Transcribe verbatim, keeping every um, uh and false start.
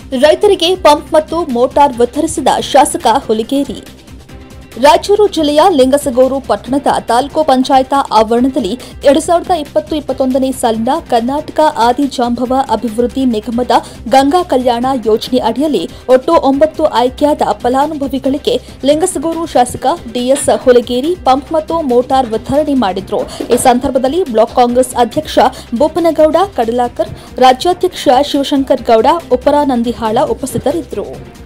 ರೈತರಿಗೆ ಪಂಪ್ ಮತ್ತು ಮೋಟಾರ್ ವಿತರಿಸಿದ ಶಾಸಕ ಹುಲಿಗೇರಿ. ರಾಯಚೂರು ಜಿಲ್ಲೆಯ ಲಿಂಗಸಗೂರು ಪಟ್ಟಣದ ತಾಲೂಕು ಪಂಚಾಯತ್ ಆವರಣದಲ್ಲಿ ಎರಡು ಸಾವಿರದ ಇಪ್ಪತ್ತು ಇಪ್ಪತ್ತೊಂದನೇ ಸಾಲಿನ ಕರ್ನಾಟಕ ಆದಿಜಾಂಬವ ಅಭಿವೃದ್ಧಿ ನಿಗಮದ ಗಂಗಾ ಕಲ್ಯಾಣ ಯೋಜನೆ ಅಡಿಯಲ್ಲಿ ಒಟ್ಟು ಒಂಬತ್ತು ಆಯ್ಕೆಯಾದ ಫಲಾನುಭವಿಗಳಿಗೆ ಲಿಂಗಸಗೂರು ಶಾಸಕ ಡಿಎಸ್ ಹುಲಿಗೇರಿ ಪಂಪ್ ಮತ್ತು ಮೋಟಾರ್ ವಿತರಣೆ ಮಾಡಿದ್ರು. ಈ ಸಂದರ್ಭದಲ್ಲಿ ಬ್ಲಾಕ್ ಕಾಂಗ್ರೆಸ್ ಅಧ್ಯಕ್ಷ ಬೋಪನಗೌಡ ಕಡಲಾಕರ್, ರಾಜ್ಯಾಧ್ಯಕ್ಷ ಶಿವಶಂಕರ್ ಗೌಡ, ಉಪರಾನಂದಿಹಾಳ ಉಪಸ್ಥಿತರಿದ್ದರು.